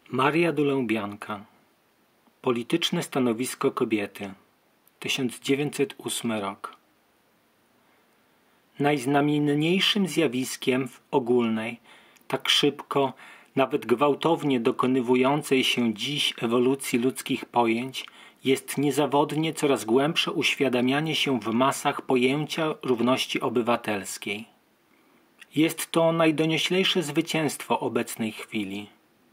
Maria Dulębianka. Polityczne stanowisko kobiety. 1908 rok. Najznamienniejszym zjawiskiem w ogólnej, tak szybko, nawet gwałtownie dokonywującej się dziś ewolucji ludzkich pojęć jest niezawodnie coraz głębsze uświadamianie się w masach pojęcia równości obywatelskiej. Jest to najdonioślejsze zwycięstwo obecnej chwili.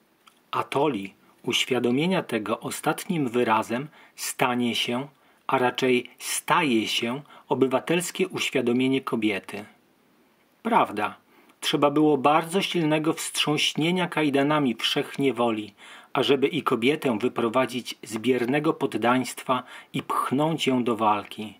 Atoli uświadomienia tego ostatnim wyrazem stanie się, a raczej staje się obywatelskie uświadomienie kobiety. Prawda, trzeba było bardzo silnego wstrząśnienia kajdanami wszechniewoli, ażeby i kobietę wyprowadzić z biernego poddaństwa i pchnąć ją do walki.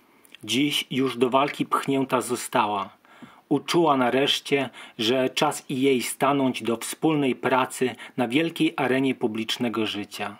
Dziś już do walki pchnięta została. Uczuła nareszcie, że czas i jej stanąć do wspólnej pracy na wielkiej arenie publicznego życia.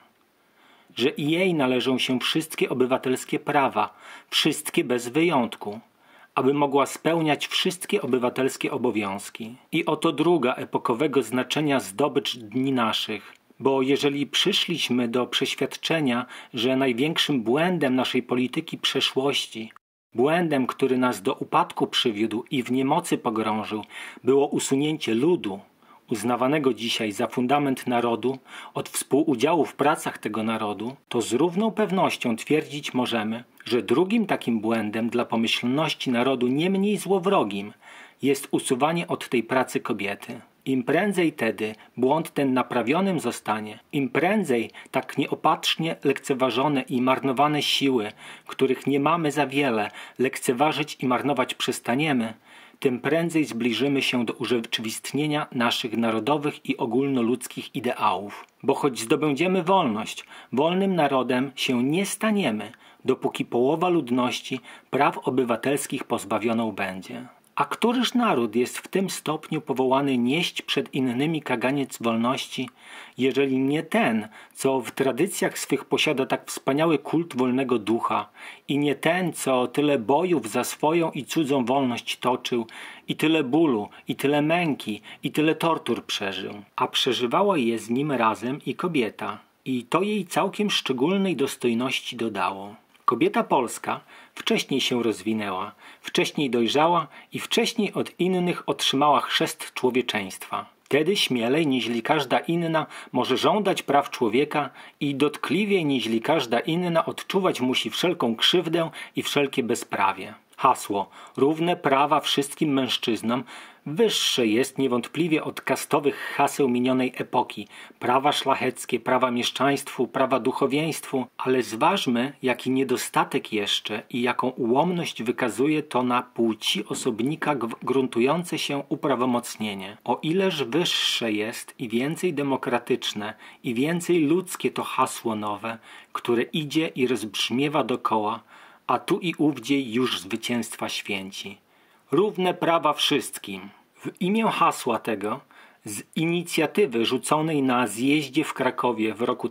Że i jej należą się wszystkie obywatelskie prawa, wszystkie bez wyjątku, aby mogła spełniać wszystkie obywatelskie obowiązki. I oto druga epokowego znaczenia zdobycz dni naszych. Bo jeżeli przyszliśmy do przeświadczenia, że największym błędem naszej polityki przeszłości, błędem, który nas do upadku przywiódł i w niemocy pogrążył, było usunięcie ludu, uznawanego dzisiaj za fundament narodu, od współudziału w pracach tego narodu, to z równą pewnością twierdzić możemy, że drugim takim błędem dla pomyślności narodu nie mniej złowrogim jest usuwanie od tej pracy kobiety. Im prędzej tedy błąd ten naprawionym zostanie, im prędzej tak nieopatrznie lekceważone i marnowane siły, których nie mamy za wiele, lekceważyć i marnować przestaniemy, tym prędzej zbliżymy się do urzeczywistnienia naszych narodowych i ogólnoludzkich ideałów. Bo choć zdobędziemy wolność, wolnym narodem się nie staniemy, dopóki połowa ludności praw obywatelskich pozbawioną będzie. A któryż naród jest w tym stopniu powołany nieść przed innymi kaganiec wolności, jeżeli nie ten, co w tradycjach swych posiada tak wspaniały kult wolnego ducha i nie ten, co tyle bojów za swoją i cudzą wolność toczył i tyle bólu, i tyle męki, i tyle tortur przeżył. A przeżywała je z nim razem i kobieta. I to jej całkiem szczególnej dostojności dodało. Kobieta polska wcześniej się rozwinęła, wcześniej dojrzała i wcześniej od innych otrzymała chrzest człowieczeństwa. Wtedy śmielej niźli każda inna może żądać praw człowieka i dotkliwiej niźli każda inna odczuwać musi wszelką krzywdę i wszelkie bezprawie. Hasło równe prawa wszystkim mężczyznom wyższe jest niewątpliwie od kastowych haseł minionej epoki. Prawa szlacheckie, prawa mieszczaństwu, prawa duchowieństwu, ale zważmy, jaki niedostatek jeszcze i jaką ułomność wykazuje to na płci osobnika gruntujące się uprawomocnienie. O ileż wyższe jest i więcej demokratyczne i więcej ludzkie to hasło nowe, które idzie i rozbrzmiewa dokoła, a tu i ówdzie już zwycięstwa święci. Równe prawa wszystkim. W imię hasła tego, z inicjatywy rzuconej na zjeździe w Krakowie w roku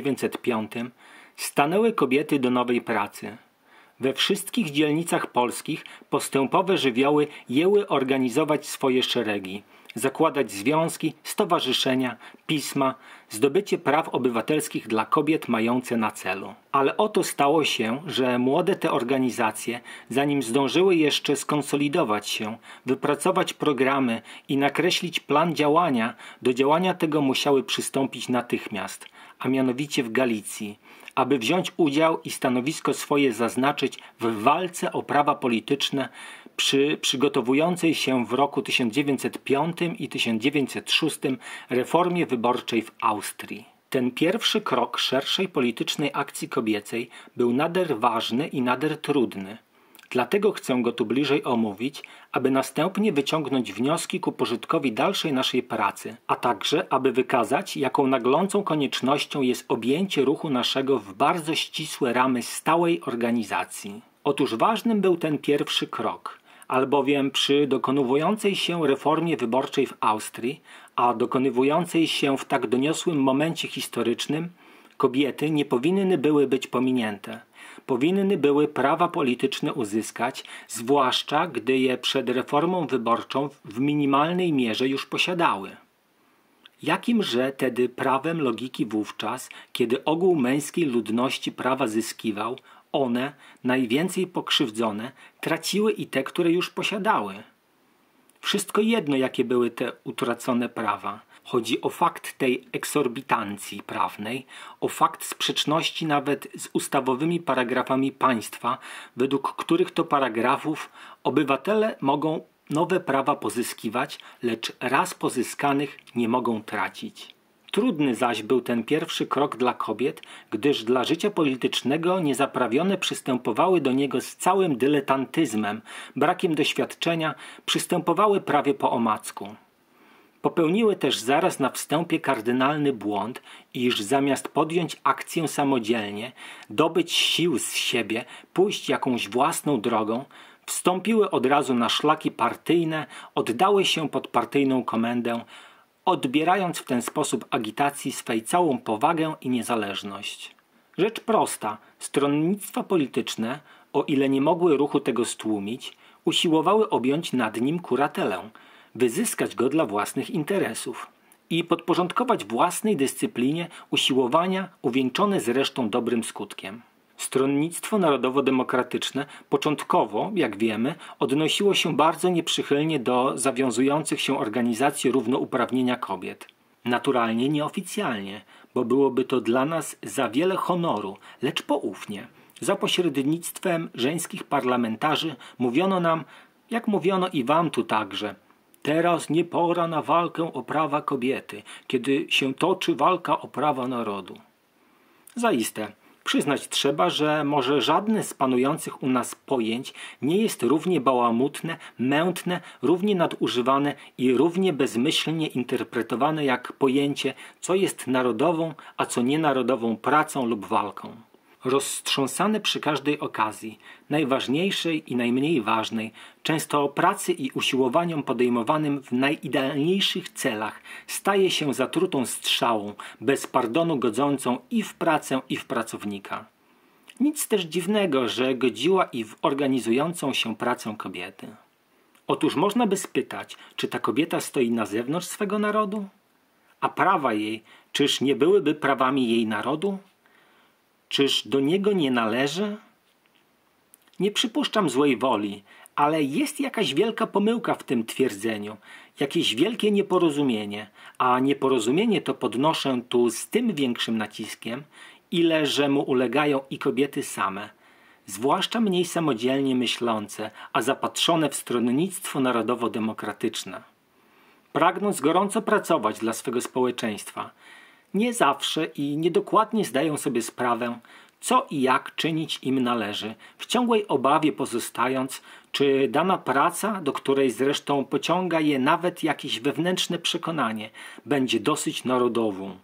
1905 stanęły kobiety do nowej pracy. We wszystkich dzielnicach polskich postępowe żywioły jęły organizować swoje szeregi, zakładać związki, stowarzyszenia, pisma, zdobycie praw obywatelskich dla kobiet mające na celu. Ale oto stało się, że młode te organizacje, zanim zdążyły jeszcze skonsolidować się, wypracować programy i nakreślić plan działania, do działania tego musiały przystąpić natychmiast, a mianowicie w Galicji, aby wziąć udział i stanowisko swoje zaznaczyć w walce o prawa polityczne przy przygotowującej się w roku 1905 i 1906 reformie wyborczej w Austrii. Ten pierwszy krok szerszej politycznej akcji kobiecej był nader ważny i nader trudny. Dlatego chcę go tu bliżej omówić, aby następnie wyciągnąć wnioski ku pożytkowi dalszej naszej pracy, a także aby wykazać, jaką naglącą koniecznością jest objęcie ruchu naszego w bardzo ścisłe ramy stałej organizacji. Otóż ważnym był ten pierwszy krok, albowiem przy dokonywującej się reformie wyborczej w Austrii, a dokonywującej się w tak doniosłym momencie historycznym, kobiety nie powinny były być pominięte. Powinny były prawa polityczne uzyskać, zwłaszcza gdy je przed reformą wyborczą w minimalnej mierze już posiadały. Jakimże tedy prawem logiki wówczas, kiedy ogół męskiej ludności prawa zyskiwał, one, najwięcej pokrzywdzone, traciły i te, które już posiadały? Wszystko jedno, jakie były te utracone prawa. Chodzi o fakt tej eksorbitancji prawnej, o fakt sprzeczności nawet z ustawowymi paragrafami państwa, według których to paragrafów obywatele mogą nowe prawa pozyskiwać, lecz raz pozyskanych nie mogą tracić. Trudny zaś był ten pierwszy krok dla kobiet, gdyż dla życia politycznego niezaprawione przystępowały do niego z całym dyletantyzmem, brakiem doświadczenia, przystępowały prawie po omacku. Popełniły też zaraz na wstępie kardynalny błąd, iż zamiast podjąć akcję samodzielnie, dobyć sił z siebie, pójść jakąś własną drogą, wstąpiły od razu na szlaki partyjne, oddały się pod partyjną komendę, odbierając w ten sposób agitacji swej całą powagę i niezależność. Rzecz prosta, stronnictwa polityczne, o ile nie mogły ruchu tego stłumić, usiłowały objąć nad nim kuratelę, wyzyskać go dla własnych interesów i podporządkować własnej dyscyplinie usiłowania uwieńczone zresztą dobrym skutkiem. Stronnictwo narodowo-demokratyczne początkowo, jak wiemy, odnosiło się bardzo nieprzychylnie do zawiązujących się organizacji równouprawnienia kobiet. Naturalnie nieoficjalnie, bo byłoby to dla nas za wiele honoru, lecz poufnie. Za pośrednictwem żeńskich parlamentarzy mówiono nam, jak mówiono i wam tu także: teraz nie pora na walkę o prawa kobiety, kiedy się toczy walka o prawa narodu. Zaiste, przyznać trzeba, że może żadne z panujących u nas pojęć nie jest równie bałamutne, mętne, równie nadużywane i równie bezmyślnie interpretowane jak pojęcie, co jest narodową, a co nienarodową pracą lub walką. Roztrząsane przy każdej okazji, najważniejszej i najmniej ważnej, często o pracy i usiłowaniom podejmowanym w najidealniejszych celach, staje się zatrutą strzałą, bez pardonu godzącą i w pracę, i w pracownika. Nic też dziwnego, że godziła i w organizującą się pracę kobiety. Otóż można by spytać, czy ta kobieta stoi na zewnątrz swego narodu? A prawa jej, czyż nie byłyby prawami jej narodu? Czyż do niego nie należy? Nie przypuszczam złej woli, ale jest jakaś wielka pomyłka w tym twierdzeniu, jakieś wielkie nieporozumienie, a nieporozumienie to podnoszę tu z tym większym naciskiem, ile że mu ulegają i kobiety same, zwłaszcza mniej samodzielnie myślące, a zapatrzone w stronnictwo narodowo-demokratyczne. Pragnąc gorąco pracować dla swego społeczeństwa, nie zawsze i niedokładnie zdają sobie sprawę, co i jak czynić im należy, w ciągłej obawie pozostając, czy dana praca, do której zresztą pociąga je nawet jakieś wewnętrzne przekonanie, będzie dosyć narodową.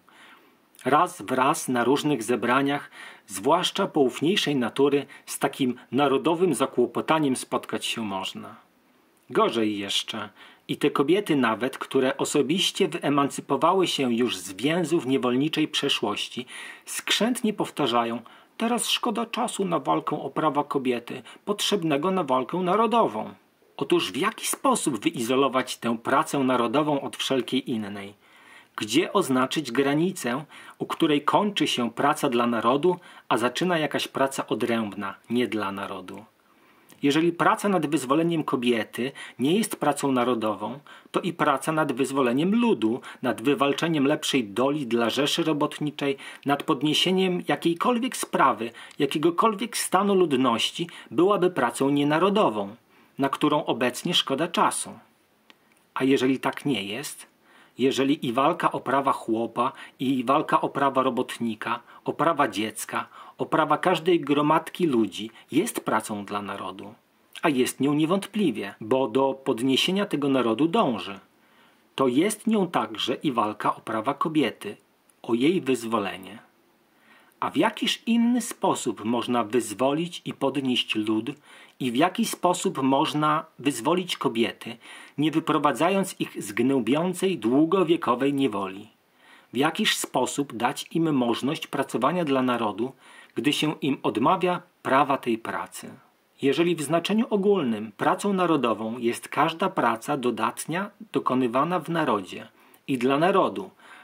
Raz w raz na różnych zebraniach, zwłaszcza poufniejszej natury, z takim narodowym zakłopotaniem spotkać się można. Gorzej jeszcze, i te kobiety nawet, które osobiście wyemancypowały się już z więzów niewolniczej przeszłości, skrzętnie powtarzają: teraz szkoda czasu na walkę o prawa kobiety, potrzebnego na walkę narodową. Otóż w jaki sposób wyizolować tę pracę narodową od wszelkiej innej? Gdzie oznaczyć granicę, u której kończy się praca dla narodu, a zaczyna jakaś praca odrębna, nie dla narodu? Jeżeli praca nad wyzwoleniem kobiety nie jest pracą narodową, to i praca nad wyzwoleniem ludu, nad wywalczeniem lepszej doli dla rzeszy robotniczej, nad podniesieniem jakiejkolwiek sprawy, jakiegokolwiek stanu ludności byłaby pracą nienarodową, na którą obecnie szkoda czasu. A jeżeli tak nie jest, jeżeli i walka o prawa chłopa, i walka o prawa robotnika, o prawa dziecka, o prawa każdej gromadki ludzi jest pracą dla narodu, a jest nią niewątpliwie, bo do podniesienia tego narodu dąży, to jest nią także i walka o prawa kobiety, o jej wyzwolenie. A w jakiż inny sposób można wyzwolić i podnieść lud i w jaki sposób można wyzwolić kobiety, nie wyprowadzając ich z gnębiącej, długowiekowej niewoli? W jakiż sposób dać im możliwość pracowania dla narodu, gdy się im odmawia prawa tej pracy? Jeżeli w znaczeniu ogólnym pracą narodową jest każda praca dodatnia dokonywana w narodzie i dla narodu,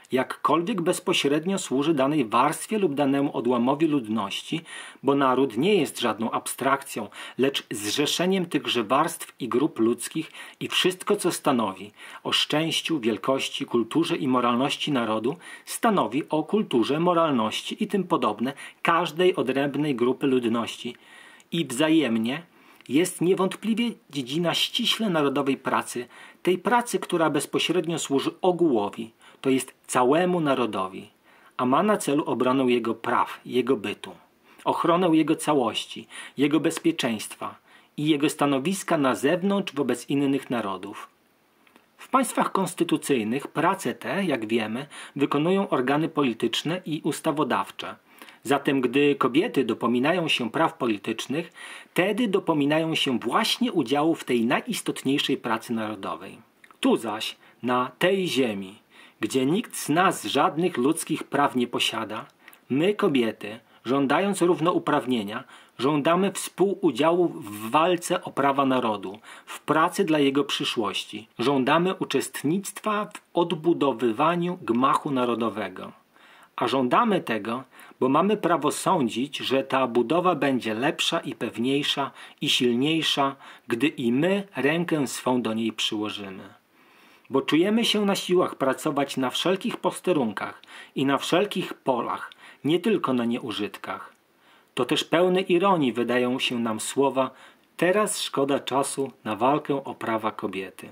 jakkolwiek bezpośrednio służy danej warstwie lub danemu odłamowi ludności, bo naród nie jest żadną abstrakcją, lecz zrzeszeniem tychże warstw i grup ludzkich i wszystko, co stanowi o szczęściu, wielkości, kulturze i moralności narodu, stanowi o kulturze, moralności i tym podobne każdej odrębnej grupy ludności i wzajemnie jest niewątpliwie dziedzina ściśle narodowej pracy, tej pracy, która bezpośrednio służy ogółowi, to jest całemu narodowi, a ma na celu obronę jego praw, jego bytu, ochronę jego całości, jego bezpieczeństwa i jego stanowiska na zewnątrz wobec innych narodów. W państwach konstytucyjnych pracę tę, jak wiemy, wykonują organy polityczne i ustawodawcze. Zatem gdy kobiety dopominają się praw politycznych, wtedy dopominają się właśnie udziału w tej najistotniejszej pracy narodowej. Tu zaś, na tej ziemi, gdzie nikt z nas żadnych ludzkich praw nie posiada, my kobiety, żądając równouprawnienia, żądamy współudziału w walce o prawa narodu, w pracy dla jego przyszłości. Żądamy uczestnictwa w odbudowywaniu gmachu narodowego. A żądamy tego, bo mamy prawo sądzić, że ta budowa będzie lepsza i pewniejsza i silniejsza, gdy i my rękę swą do niej przyłożymy. Bo czujemy się na siłach pracować na wszelkich posterunkach i na wszelkich polach, nie tylko na nieużytkach. To też pełne ironii wydają się nam słowa: teraz szkoda czasu na walkę o prawa kobiety.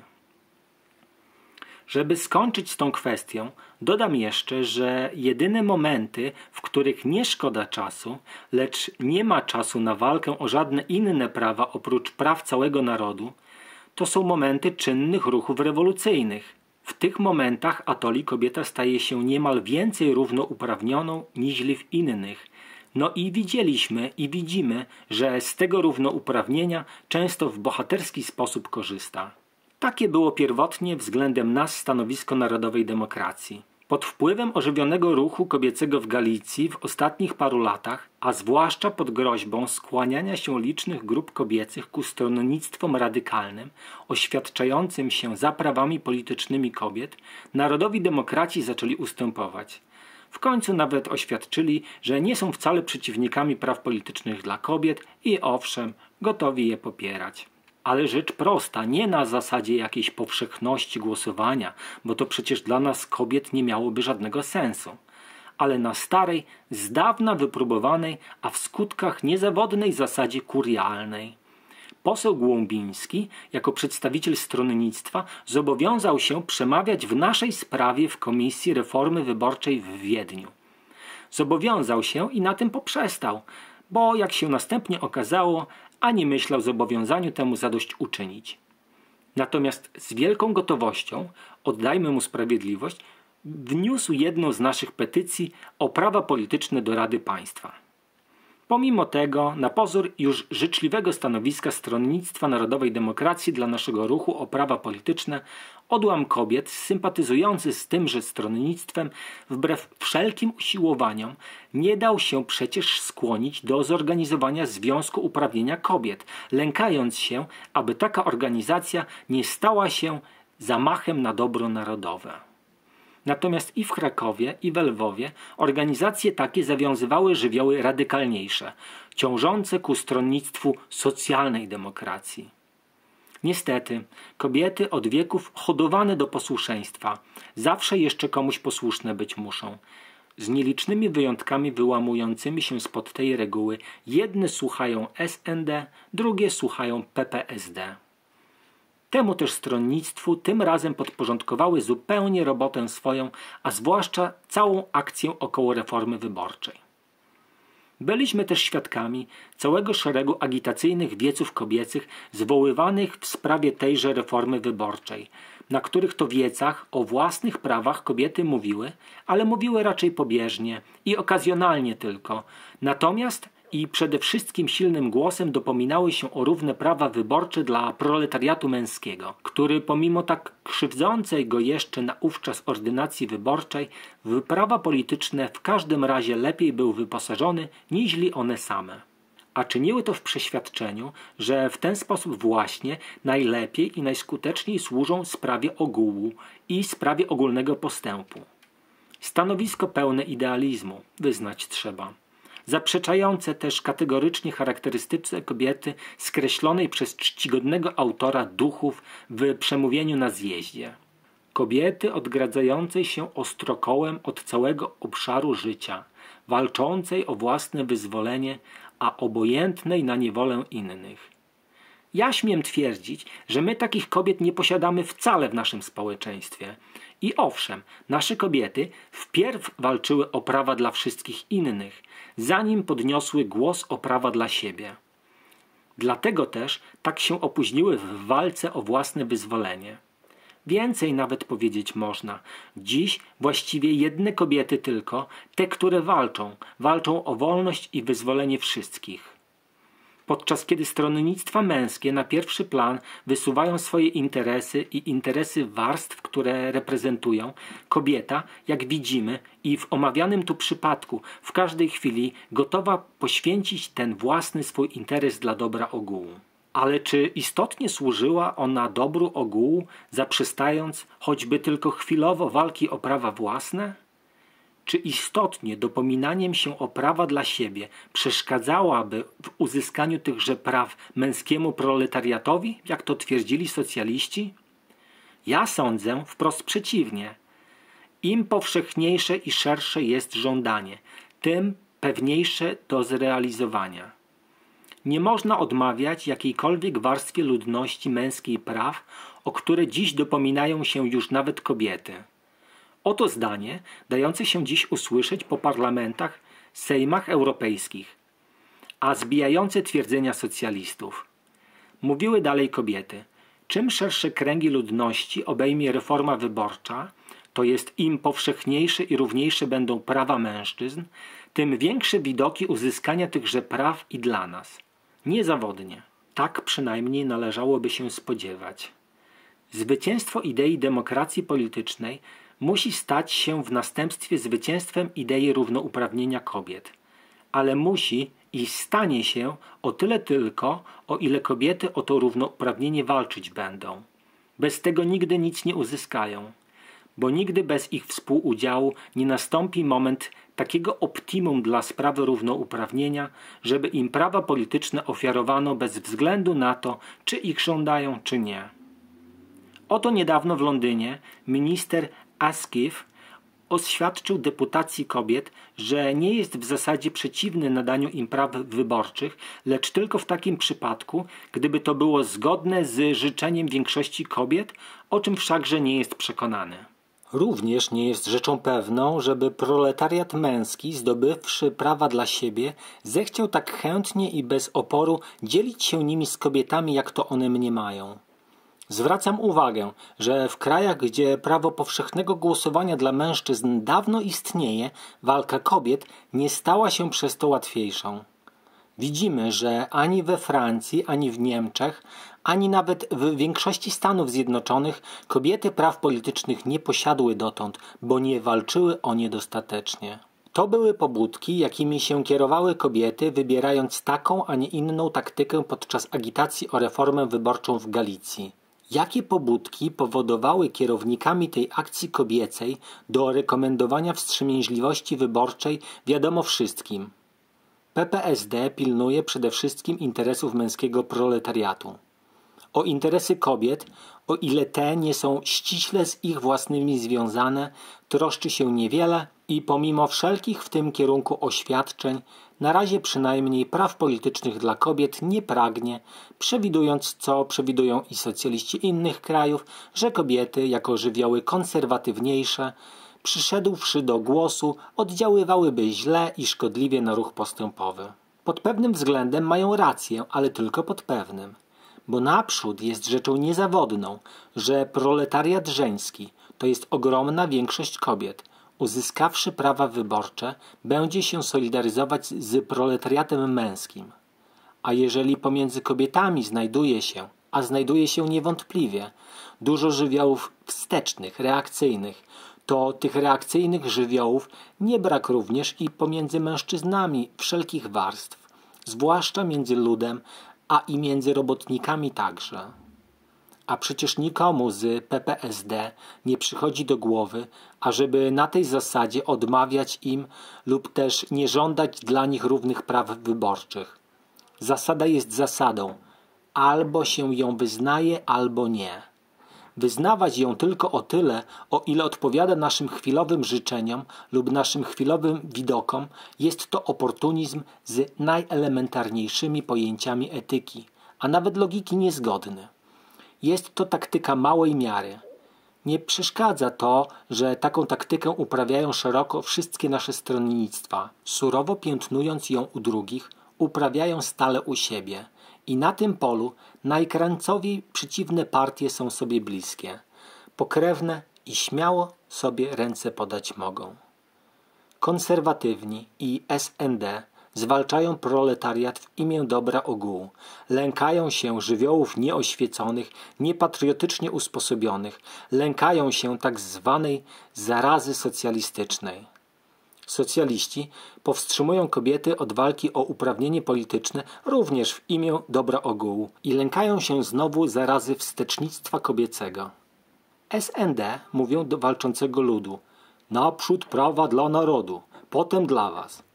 Żeby skończyć z tą kwestią, dodam jeszcze, że jedyne momenty, w których nie szkoda czasu, lecz nie ma czasu na walkę o żadne inne prawa oprócz praw całego narodu, to są momenty czynnych ruchów rewolucyjnych. W tych momentach atoli kobieta staje się niemal więcej równouprawnioną niźli w innych. No i widzieliśmy i widzimy, że z tego równouprawnienia często w bohaterski sposób korzysta. Takie było pierwotnie względem nas stanowisko narodowej demokracji. Pod wpływem ożywionego ruchu kobiecego w Galicji w ostatnich paru latach, a zwłaszcza pod groźbą skłaniania się licznych grup kobiecych ku stronnictwom radykalnym, oświadczającym się za prawami politycznymi kobiet, narodowi demokraci zaczęli ustępować. W końcu nawet oświadczyli, że nie są wcale przeciwnikami praw politycznych dla kobiet i owszem, gotowi je popierać. Ale rzecz prosta, nie na zasadzie jakiejś powszechności głosowania, bo to przecież dla nas kobiet nie miałoby żadnego sensu, ale na starej, z dawna wypróbowanej, a w skutkach niezawodnej zasadzie kurialnej. Poseł Głąbiński, jako przedstawiciel stronnictwa, zobowiązał się przemawiać w naszej sprawie w Komisji Reformy Wyborczej w Wiedniu. Zobowiązał się i na tym poprzestał, bo jak się następnie okazało, ani myślał zobowiązaniu temu zadośćuczynić. Natomiast z wielką gotowością, oddajmy mu sprawiedliwość, wniósł jedną z naszych petycji o prawa polityczne do Rady Państwa. Pomimo tego, na pozór już życzliwego stanowiska Stronnictwa Narodowej Demokracji dla naszego ruchu o prawa polityczne, odłam kobiet sympatyzujący z tymże stronnictwem wbrew wszelkim usiłowaniom nie dał się przecież skłonić do zorganizowania Związku Uprawnienia Kobiet, lękając się, aby taka organizacja nie stała się zamachem na dobro narodowe. Natomiast i w Krakowie, i w Lwowie organizacje takie zawiązywały żywioły radykalniejsze, ciążące ku stronnictwu socjalnej demokracji. Niestety, kobiety od wieków hodowane do posłuszeństwa zawsze jeszcze komuś posłuszne być muszą. Z nielicznymi wyjątkami wyłamującymi się spod tej reguły, jedne słuchają SND, drugie słuchają PPSD. Temu też stronnictwu tym razem podporządkowały zupełnie robotę swoją, a zwłaszcza całą akcję około reformy wyborczej. Byliśmy też świadkami całego szeregu agitacyjnych wieców kobiecych zwoływanych w sprawie tejże reformy wyborczej, na których to wiecach o własnych prawach kobiety mówiły, ale mówiły raczej pobieżnie i okazjonalnie tylko, natomiast i przede wszystkim silnym głosem dopominały się o równe prawa wyborcze dla proletariatu męskiego, który pomimo tak krzywdzącej go jeszcze naówczas ordynacji wyborczej w prawa polityczne w każdym razie lepiej był wyposażony niźli one same. A czyniły to w przeświadczeniu, że w ten sposób właśnie najlepiej i najskuteczniej służą sprawie ogółu i sprawie ogólnego postępu. Stanowisko pełne idealizmu, wyznać trzeba. Zaprzeczające też kategorycznie charakterystyce kobiety skreślonej przez czcigodnego autora Duchów w przemówieniu na zjeździe. Kobiety odgradzającej się ostrokołem od całego obszaru życia, walczącej o własne wyzwolenie, a obojętnej na niewolę innych. Ja śmiem twierdzić, że my takich kobiet nie posiadamy wcale w naszym społeczeństwie. I owszem, nasze kobiety wpierw walczyły o prawa dla wszystkich innych, zanim podniosły głos o prawa dla siebie. Dlatego też tak się opóźniły w walce o własne wyzwolenie. Więcej nawet powiedzieć można. Dziś właściwie jedne kobiety tylko, te, które walczą o wolność i wyzwolenie wszystkich. Podczas kiedy stronnictwa męskie na pierwszy plan wysuwają swoje interesy i interesy warstw, które reprezentują, kobieta, jak widzimy i w omawianym tu przypadku, w każdej chwili gotowa poświęcić ten własny swój interes dla dobra ogółu. Ale czy istotnie służyła ona dobru ogółu, zaprzestając choćby tylko chwilowo walki o prawa własne? Czy istotnie dopominaniem się o prawa dla siebie przeszkadzałaby w uzyskaniu tychże praw męskiemu proletariatowi, jak to twierdzili socjaliści? Ja sądzę wprost przeciwnie. Im powszechniejsze i szersze jest żądanie, tym pewniejsze do zrealizowania. Nie można odmawiać jakiejkolwiek warstwie ludności męskiej praw, o które dziś dopominają się już nawet kobiety. Oto zdanie, dające się dziś usłyszeć po parlamentach, sejmach europejskich, a zbijające twierdzenia socjalistów. Mówiły dalej kobiety, czym szersze kręgi ludności obejmie reforma wyborcza, to jest im powszechniejsze i równiejsze będą prawa mężczyzn, tym większe widoki uzyskania tychże praw i dla nas. Niezawodnie. Tak przynajmniej należałoby się spodziewać. Zwycięstwo idei demokracji politycznej musi stać się w następstwie zwycięstwem idei równouprawnienia kobiet. Ale musi i stanie się o tyle tylko, o ile kobiety o to równouprawnienie walczyć będą. Bez tego nigdy nic nie uzyskają, bo nigdy bez ich współudziału nie nastąpi moment takiego optimum dla sprawy równouprawnienia, żeby im prawa polityczne ofiarowano bez względu na to, czy ich żądają, czy nie. Oto niedawno w Londynie minister Asquith oświadczył deputacji kobiet, że nie jest w zasadzie przeciwny nadaniu im praw wyborczych, lecz tylko w takim przypadku, gdyby to było zgodne z życzeniem większości kobiet, o czym wszakże nie jest przekonany. Również nie jest rzeczą pewną, żeby proletariat męski, zdobywszy prawa dla siebie, zechciał tak chętnie i bez oporu dzielić się nimi z kobietami, jak to one mniemają. Zwracam uwagę, że w krajach, gdzie prawo powszechnego głosowania dla mężczyzn dawno istnieje, walka kobiet nie stała się przez to łatwiejszą. Widzimy, że ani we Francji, ani w Niemczech, ani nawet w większości Stanów Zjednoczonych kobiety praw politycznych nie posiadły dotąd, bo nie walczyły o nie dostatecznie. To były pobudki, jakimi się kierowały kobiety, wybierając taką, a nie inną taktykę podczas agitacji o reformę wyborczą w Galicji. Jakie pobudki powodowały kierownikami tej akcji kobiecej do rekomendowania wstrzemięźliwości wyborczej, wiadomo wszystkim. PPSD pilnuje przede wszystkim interesów męskiego proletariatu. O interesy kobiet, o ile te nie są ściśle z ich własnymi związane, troszczy się niewiele i pomimo wszelkich w tym kierunku oświadczeń, na razie przynajmniej praw politycznych dla kobiet nie pragnie, przewidując, co przewidują i socjaliści innych krajów, że kobiety, jako żywioły konserwatywniejsze, przyszedłszy do głosu, oddziaływałyby źle i szkodliwie na ruch postępowy. Pod pewnym względem mają rację, ale tylko pod pewnym. Bo naprzód jest rzeczą niezawodną, że proletariat żeński, to jest ogromna większość kobiet, uzyskawszy prawa wyborcze, będzie się solidaryzować z proletariatem męskim. A jeżeli pomiędzy kobietami znajduje się niewątpliwie, dużo żywiołów wstecznych, reakcyjnych, to tych reakcyjnych żywiołów nie brak również i pomiędzy mężczyznami wszelkich warstw, zwłaszcza między ludem, a i między robotnikami także. A przecież nikomu z PPSD nie przychodzi do głowy, ażeby na tej zasadzie odmawiać im lub też nie żądać dla nich równych praw wyborczych. Zasada jest zasadą. Albo się ją wyznaje, albo nie. Wyznawać ją tylko o tyle, o ile odpowiada naszym chwilowym życzeniom lub naszym chwilowym widokom, jest to oportunizm z najelementarniejszymi pojęciami etyki, a nawet logiki niezgodny. Jest to taktyka małej miary. Nie przeszkadza to, że taką taktykę uprawiają szeroko wszystkie nasze stronnictwa, surowo piętnując ją u drugich, uprawiają stale u siebie. I na tym polu najkrańcowiej przeciwne partie są sobie bliskie, pokrewne i śmiało sobie ręce podać mogą. Konserwatywni i SND zwalczają proletariat w imię dobra ogółu, lękają się żywiołów nieoświeconych, niepatriotycznie usposobionych, lękają się tak zwanej zarazy socjalistycznej. Socjaliści powstrzymują kobiety od walki o uprawnienie polityczne również w imię dobra ogółu i lękają się znowu zarazy wstecznictwa kobiecego. SND mówią do walczącego ludu: naprzód prawa dla narodu, potem dla was.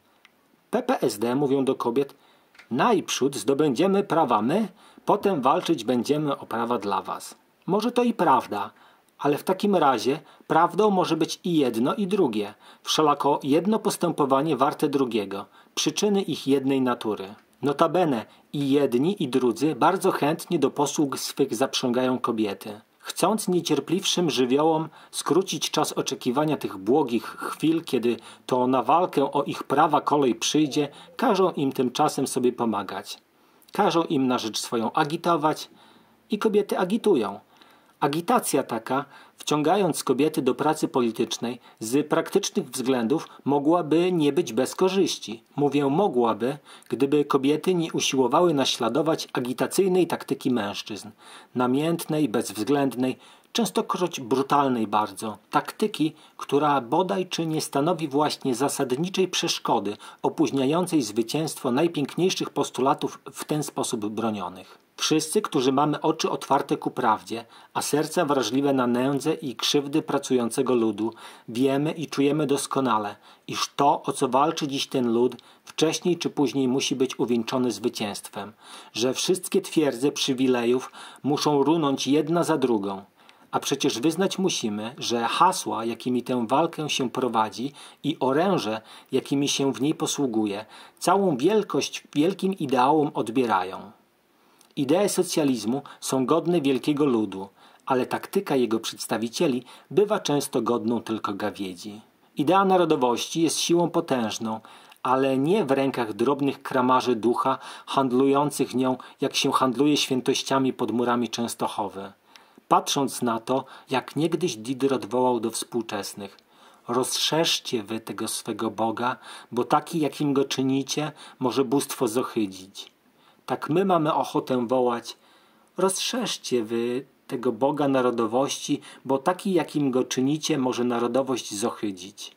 PPSD mówią do kobiet: najprzód zdobędziemy prawa my, potem walczyć będziemy o prawa dla was. Może to i prawda, ale w takim razie prawdą może być i jedno, i drugie. Wszelako jedno postępowanie warte drugiego, przyczyny ich jednej natury. Notabene i jedni, i drudzy bardzo chętnie do posług swych zaprzągają kobiety. Chcąc niecierpliwszym żywiołom skrócić czas oczekiwania tych błogich chwil, kiedy to na walkę o ich prawa kolej przyjdzie, każą im tymczasem sobie pomagać. Każą im na rzecz swoją agitować i kobiety agitują. Agitacja taka, wciągając kobiety do pracy politycznej, z praktycznych względów mogłaby nie być bez korzyści. Mówię mogłaby, gdyby kobiety nie usiłowały naśladować agitacyjnej taktyki mężczyzn, namiętnej, bezwzględnej, częstokroć brutalnej bardzo, taktyki, która bodaj czy nie stanowi właśnie zasadniczej przeszkody opóźniającej zwycięstwo najpiękniejszych postulatów w ten sposób bronionych. Wszyscy, którzy mamy oczy otwarte ku prawdzie, a serca wrażliwe na nędzę i krzywdy pracującego ludu, wiemy i czujemy doskonale, iż to, o co walczy dziś ten lud, wcześniej czy później musi być uwieńczone zwycięstwem, że wszystkie twierdze przywilejów muszą runąć jedna za drugą. A przecież wyznać musimy, że hasła, jakimi tę walkę się prowadzi i oręże, jakimi się w niej posługuje, całą wielkość wielkim ideałom odbierają. Idee socjalizmu są godne wielkiego ludu, ale taktyka jego przedstawicieli bywa często godną tylko gawiedzi. Idea narodowości jest siłą potężną, ale nie w rękach drobnych kramarzy ducha handlujących nią, jak się handluje świętościami pod murami Częstochowy. Patrząc na to, jak niegdyś Diderot wołał do współczesnych: rozszerzcie wy tego swego Boga, bo taki, jakim go czynicie, może bóstwo zohydzić. Tak my mamy ochotę wołać: rozszerzcie wy tego Boga narodowości, bo taki, jakim go czynicie, może narodowość zohydzić.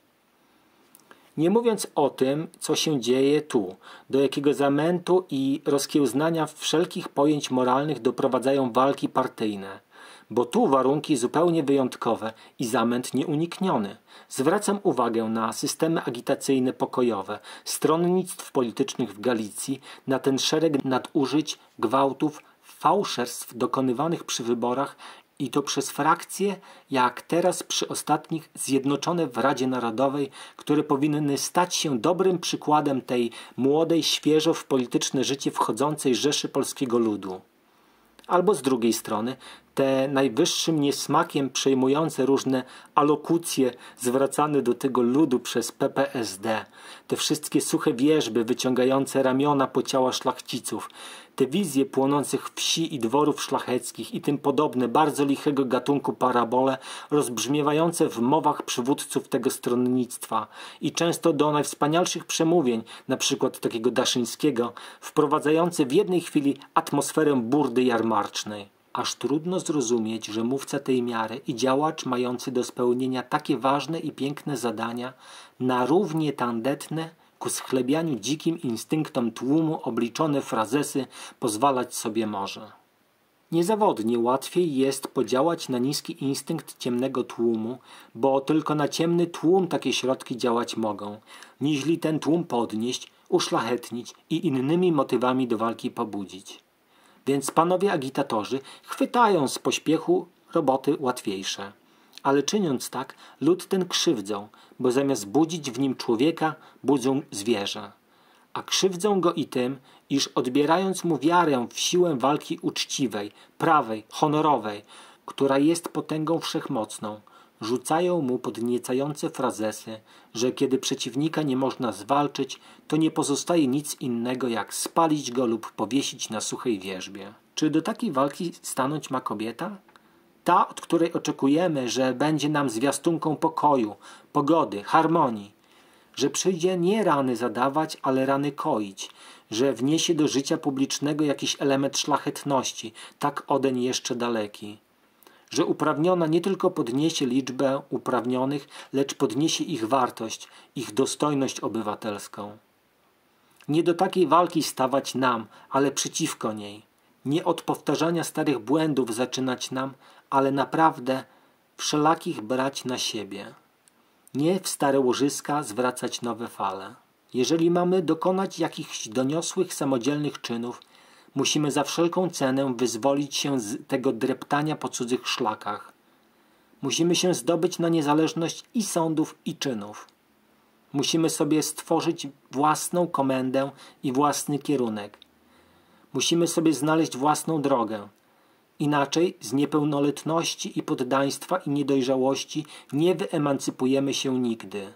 Nie mówiąc o tym, co się dzieje tu, do jakiego zamętu i rozkiełznania wszelkich pojęć moralnych doprowadzają walki partyjne, bo tu warunki zupełnie wyjątkowe i zamęt nieunikniony. Zwracam uwagę na systemy agitacyjne pokojowe, stronnictw politycznych w Galicji, na ten szereg nadużyć, gwałtów, fałszerstw dokonywanych przy wyborach i to przez frakcje, jak teraz przy ostatnich, zjednoczone w Radzie Narodowej, które powinny stać się dobrym przykładem tej młodej, świeżo w polityczne życie wchodzącej rzeszy polskiego ludu. Albo z drugiej strony te najwyższym niesmakiem przejmujące różne alokucje zwracane do tego ludu przez PPSD, te wszystkie suche wierzby wyciągające ramiona po ciała szlachciców, te wizje płonących wsi i dworów szlacheckich i tym podobne bardzo lichego gatunku parabole rozbrzmiewające w mowach przywódców tego stronnictwa i często do najwspanialszych przemówień, na przykład takiego Daszyńskiego, wprowadzające w jednej chwili atmosferę burdy jarmarcznej. Aż trudno zrozumieć, że mówca tej miary i działacz mający do spełnienia takie ważne i piękne zadania na równie tandetne ku schlebianiu dzikim instynktom tłumu obliczone frazesy pozwalać sobie może. Niezawodnie łatwiej jest podziałać na niski instynkt ciemnego tłumu, bo tylko na ciemny tłum takie środki działać mogą, niźli ten tłum podnieść, uszlachetnić i innymi motywami do walki pobudzić. Więc panowie agitatorzy chwytają z pośpiechu roboty łatwiejsze. Ale czyniąc tak, lud ten krzywdzą, bo zamiast budzić w nim człowieka, budzą zwierzę. A krzywdzą go i tym, iż odbierając mu wiarę w siłę walki uczciwej, prawej, honorowej, która jest potęgą wszechmocną, rzucają mu podniecające frazesy, że kiedy przeciwnika nie można zwalczyć, to nie pozostaje nic innego jak spalić go lub powiesić na suchej wierzbie. Czy do takiej walki stanąć ma kobieta? Ta, od której oczekujemy, że będzie nam zwiastunką pokoju, pogody, harmonii, że przyjdzie nie rany zadawać, ale rany koić, że wniesie do życia publicznego jakiś element szlachetności, tak odeń jeszcze daleki, że uprawniona nie tylko podniesie liczbę uprawnionych, lecz podniesie ich wartość, ich dostojność obywatelską. Nie do takiej walki stawać nam, ale przeciwko niej. Nie od powtarzania starych błędów zaczynać nam, ale naprawdę wszelakich brać na siebie. Nie w stare łożyska zwracać nowe fale. Jeżeli mamy dokonać jakichś doniosłych, samodzielnych czynów, musimy za wszelką cenę wyzwolić się z tego dreptania po cudzych szlakach. Musimy się zdobyć na niezależność i sądów, i czynów. Musimy sobie stworzyć własną komendę i własny kierunek. Musimy sobie znaleźć własną drogę. Inaczej z niepełnoletności i poddaństwa i niedojrzałości nie wyemancypujemy się nigdy.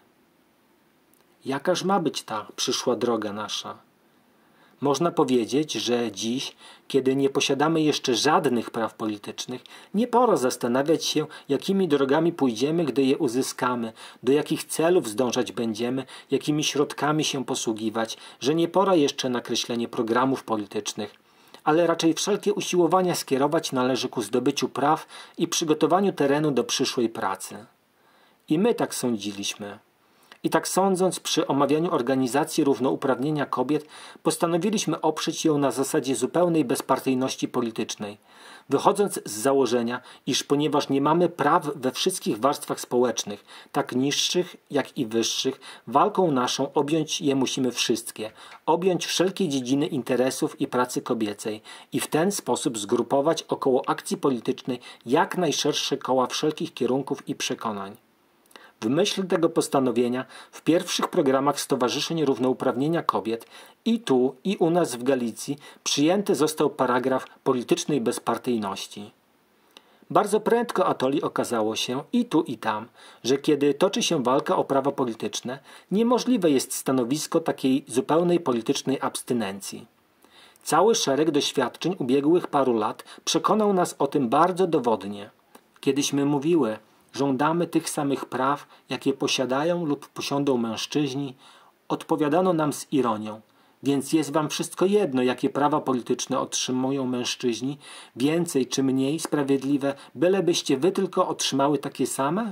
Jakaż ma być ta przyszła droga nasza? Można powiedzieć, że dziś, kiedy nie posiadamy jeszcze żadnych praw politycznych, nie pora zastanawiać się, jakimi drogami pójdziemy, gdy je uzyskamy, do jakich celów zdążać będziemy, jakimi środkami się posługiwać, że nie pora jeszcze na kreślenie programów politycznych, ale raczej wszelkie usiłowania skierować należy ku zdobyciu praw i przygotowaniu terenu do przyszłej pracy. I my tak sądziliśmy. I tak sądząc, przy omawianiu organizacji równouprawnienia kobiet postanowiliśmy oprzeć ją na zasadzie zupełnej bezpartyjności politycznej, wychodząc z założenia, iż ponieważ nie mamy praw we wszystkich warstwach społecznych, tak niższych jak i wyższych, walką naszą objąć je musimy wszystkie, objąć wszelkie dziedziny interesów i pracy kobiecej i w ten sposób zgrupować około akcji politycznej jak najszersze koła wszelkich kierunków i przekonań. W myśl tego postanowienia w pierwszych programach Stowarzyszeń Równouprawnienia Kobiet i tu, i u nas w Galicji przyjęty został paragraf politycznej bezpartyjności. Bardzo prędko atoli okazało się i tu, i tam, że kiedy toczy się walka o prawa polityczne, niemożliwe jest stanowisko takiej zupełnej politycznej abstynencji. Cały szereg doświadczeń ubiegłych paru lat przekonał nas o tym bardzo dowodnie. Kiedyśmy mówiły: żądamy tych samych praw, jakie posiadają lub posiądą mężczyźni, odpowiadano nam z ironią: więc jest wam wszystko jedno, jakie prawa polityczne otrzymują mężczyźni, więcej czy mniej sprawiedliwe, bylebyście wy tylko otrzymały takie same?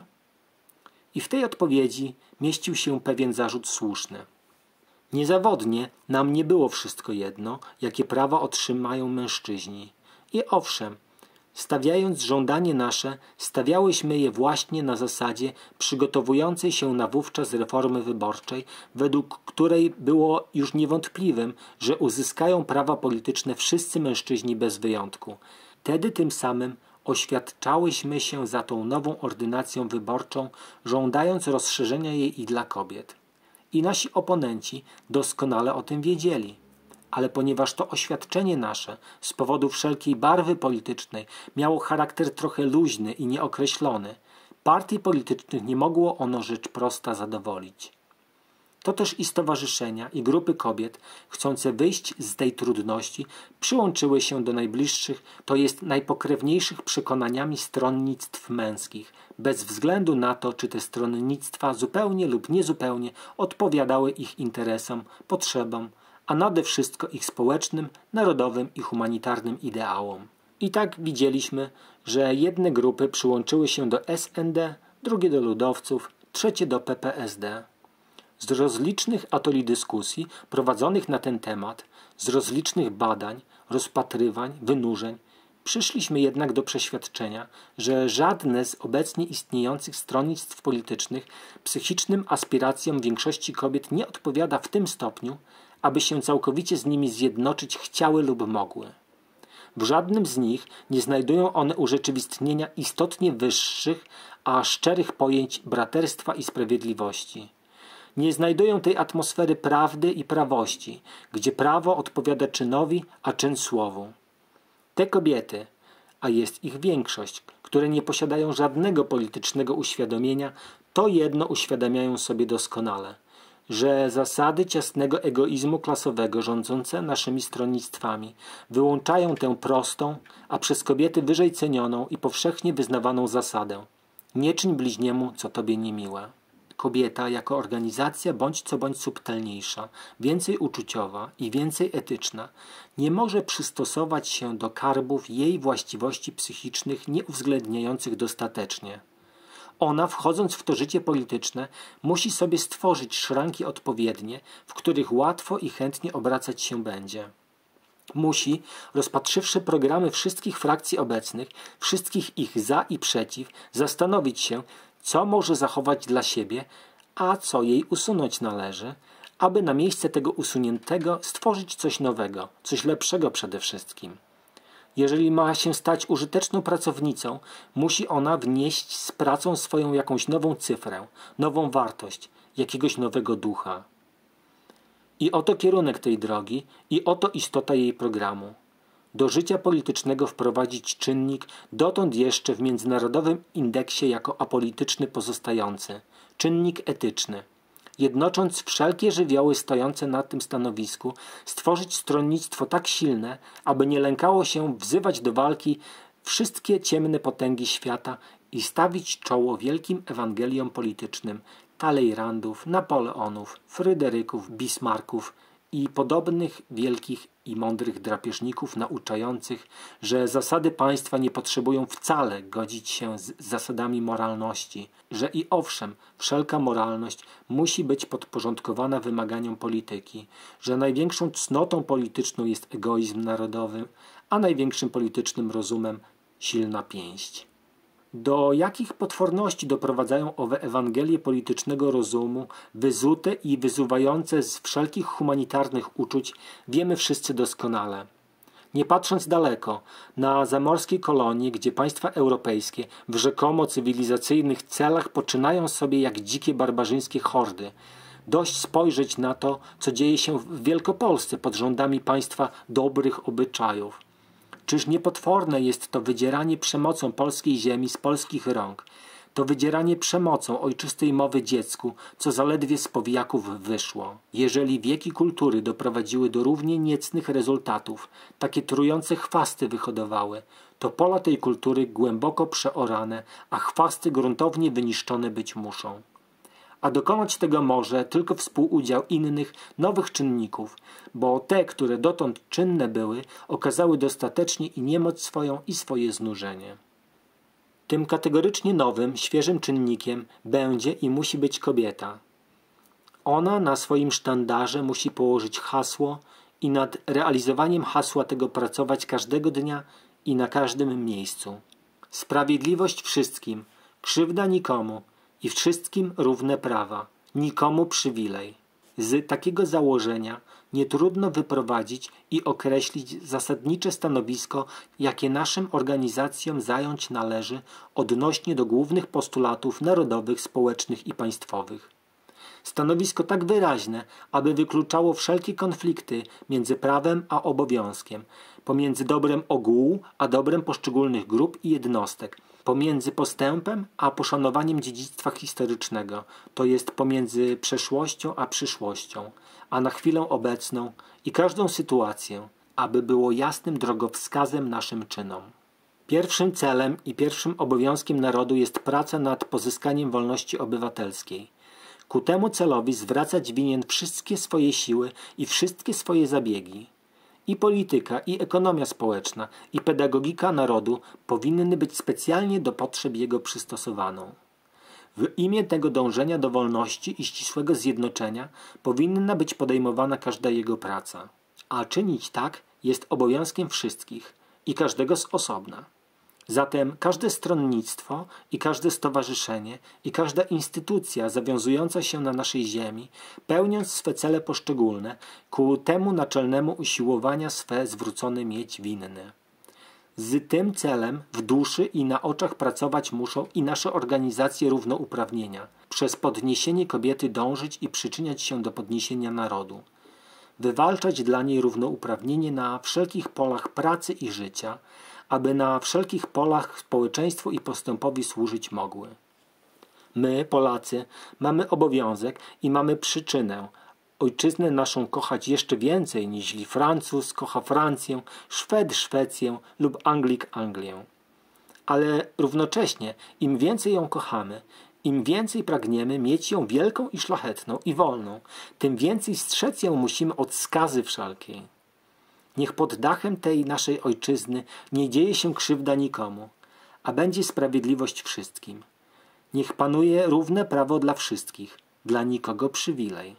I w tej odpowiedzi mieścił się pewien zarzut słuszny. Niezawodnie nam nie było wszystko jedno, jakie prawa otrzymają mężczyźni. I owszem, stawiając żądanie nasze, stawiałyśmy je właśnie na zasadzie przygotowującej się na wówczas reformy wyborczej, według której było już niewątpliwym, że uzyskają prawa polityczne wszyscy mężczyźni bez wyjątku. Wtedy tym samym oświadczałyśmy się za tą nową ordynacją wyborczą, żądając rozszerzenia jej i dla kobiet. I nasi oponenci doskonale o tym wiedzieli. Ale ponieważ to oświadczenie nasze z powodu wszelkiej barwy politycznej miało charakter trochę luźny i nieokreślony, partii politycznych nie mogło ono rzecz prosta zadowolić. To też i stowarzyszenia, i grupy kobiet, chcące wyjść z tej trudności, przyłączyły się do najbliższych, to jest najpokrewniejszych przekonaniami stronnictw męskich, bez względu na to, czy te stronnictwa zupełnie lub niezupełnie odpowiadały ich interesom, potrzebom, a nade wszystko ich społecznym, narodowym i humanitarnym ideałom. I tak widzieliśmy, że jedne grupy przyłączyły się do SND, drugie do ludowców, trzecie do PPSD. Z rozlicznych atoli dyskusji prowadzonych na ten temat, z rozlicznych badań, rozpatrywań, wynurzeń, Przyszliśmy jednak do przeświadczenia, że żadne z obecnie istniejących stronnictw politycznych psychicznym aspiracjom większości kobiet nie odpowiada w tym stopniu, aby się całkowicie z nimi zjednoczyć chciały lub mogły. W żadnym z nich nie znajdują one urzeczywistnienia istotnie wyższych, a szczerych pojęć braterstwa i sprawiedliwości. Nie znajdują tej atmosfery prawdy i prawości, gdzie prawo odpowiada czynowi, a czyn słowu. Te kobiety, a jest ich większość, które nie posiadają żadnego politycznego uświadomienia, to jedno uświadamiają sobie doskonale, że zasady ciasnego egoizmu klasowego rządzące naszymi stronnictwami wyłączają tę prostą, a przez kobiety wyżej cenioną i powszechnie wyznawaną zasadę: nie czyń bliźniemu, co tobie niemiłe. Kobieta jako organizacja bądź co bądź subtelniejsza, więcej uczuciowa i więcej etyczna nie może przystosować się do karbów jej właściwości psychicznych nieuwzględniających dostatecznie. Ona, wchodząc w to życie polityczne, musi sobie stworzyć szranki odpowiednie, w których łatwo i chętnie obracać się będzie. Musi, rozpatrzywszy programy wszystkich frakcji obecnych, wszystkich ich za i przeciw, zastanowić się, co może zachować dla siebie, a co jej usunąć należy, aby na miejsce tego usuniętego stworzyć coś nowego, coś lepszego przede wszystkim. Jeżeli ma się stać użyteczną pracownicą, musi ona wnieść z pracą swoją jakąś nową cyfrę, nową wartość, jakiegoś nowego ducha. I oto kierunek tej drogi, i oto istota jej programu. Do życia politycznego wprowadzić czynnik dotąd jeszcze w międzynarodowym indeksie jako apolityczny pozostający, czynnik etyczny. Jednocząc wszelkie żywioły stojące na tym stanowisku, stworzyć stronnictwo tak silne, aby nie lękało się wzywać do walki wszystkie ciemne potęgi świata i stawić czoło wielkim ewangeliom politycznym Talleyrandów, Napoleonów, Fryderyków, Bismarcków i podobnych wielkich i mądrych drapieżników nauczających, że zasady państwa nie potrzebują wcale godzić się z zasadami moralności, że i owszem, wszelka moralność musi być podporządkowana wymaganiom polityki, że największą cnotą polityczną jest egoizm narodowy, a największym politycznym rozumem silna pięść. Do jakich potworności doprowadzają owe Ewangelie politycznego rozumu, wyzute i wyzuwające z wszelkich humanitarnych uczuć, wiemy wszyscy doskonale. Nie patrząc daleko, na zamorskie kolonie, gdzie państwa europejskie w rzekomo cywilizacyjnych celach poczynają sobie jak dzikie barbarzyńskie hordy, dość spojrzeć na to, co dzieje się w Wielkopolsce pod rządami państwa dobrych obyczajów. Czyż niepotworne jest to wydzieranie przemocą polskiej ziemi z polskich rąk, to wydzieranie przemocą ojczystej mowy dziecku, co zaledwie z powijaków wyszło. Jeżeli wieki kultury doprowadziły do równie niecnych rezultatów, takie trujące chwasty wyhodowały, to pola tej kultury głęboko przeorane, a chwasty gruntownie wyniszczone być muszą. A dokonać tego może tylko współudział innych, nowych czynników, bo te, które dotąd czynne były, okazały dostatecznie i niemoc swoją i swoje znużenie. Tym kategorycznie nowym, świeżym czynnikiem będzie i musi być kobieta. Ona na swoim sztandarze musi położyć hasło i nad realizowaniem hasła tego pracować każdego dnia i na każdym miejscu. Sprawiedliwość wszystkim, krzywda nikomu i wszystkim równe prawa, nikomu przywilej. Z takiego założenia nie trudno wyprowadzić i określić zasadnicze stanowisko, jakie naszym organizacjom zająć należy odnośnie do głównych postulatów narodowych, społecznych i państwowych. Stanowisko tak wyraźne, aby wykluczało wszelkie konflikty między prawem a obowiązkiem, pomiędzy dobrem ogółu a dobrem poszczególnych grup i jednostek, pomiędzy postępem a poszanowaniem dziedzictwa historycznego, to jest pomiędzy przeszłością a przyszłością, a na chwilę obecną i każdą sytuację, aby było jasnym drogowskazem naszym czynom. Pierwszym celem i pierwszym obowiązkiem narodu jest praca nad pozyskaniem wolności obywatelskiej. Ku temu celowi zwracać winien wszystkie swoje siły i wszystkie swoje zabiegi. I polityka, i ekonomia społeczna, i pedagogika narodu powinny być specjalnie do potrzeb jego przystosowaną. W imię tego dążenia do wolności i ścisłego zjednoczenia powinna być podejmowana każda jego praca. A czynić tak jest obowiązkiem wszystkich, i każdego z osobna. Zatem każde stronnictwo i każde stowarzyszenie i każda instytucja zawiązująca się na naszej ziemi, pełniąc swe cele poszczególne, ku temu naczelnemu usiłowania swe zwrócone mieć winne. Z tym celem w duszy i na oczach pracować muszą i nasze organizacje równouprawnienia, przez podniesienie kobiety dążyć i przyczyniać się do podniesienia narodu. Wywalczać dla niej równouprawnienie na wszelkich polach pracy i życia, aby na wszelkich polach społeczeństwu i postępowi służyć mogły. My, Polacy, mamy obowiązek i mamy przyczynę ojczyznę naszą kochać jeszcze więcej, niźli Francuz kocha Francję, Szwed Szwecję lub Anglik Anglię. Ale równocześnie im więcej ją kochamy, im więcej pragniemy mieć ją wielką i szlachetną i wolną, tym więcej strzec ją musimy od skazy wszelkiej. Niech pod dachem tej naszej ojczyzny nie dzieje się krzywda nikomu, a będzie sprawiedliwość wszystkim. Niech panuje równe prawo dla wszystkich, dla nikogo przywilej.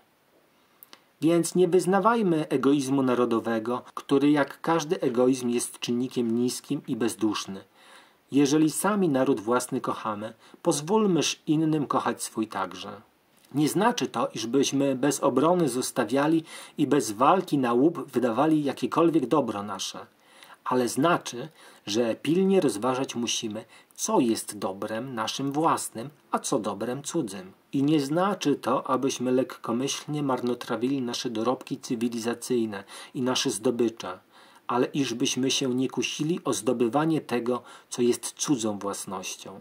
Więc nie wyznawajmy egoizmu narodowego, który jak każdy egoizm jest czynnikiem niskim i bezduszny. Jeżeli sami naród własny kochamy, pozwólmyż innym kochać swój także. Nie znaczy to, iżbyśmy bez obrony zostawiali i bez walki na łup wydawali jakiekolwiek dobro nasze. Ale znaczy, że pilnie rozważać musimy, co jest dobrem naszym własnym, a co dobrem cudzym. I nie znaczy to, abyśmy lekkomyślnie marnotrawili nasze dorobki cywilizacyjne i nasze zdobycze, ale iżbyśmy się nie kusili o zdobywanie tego, co jest cudzą własnością.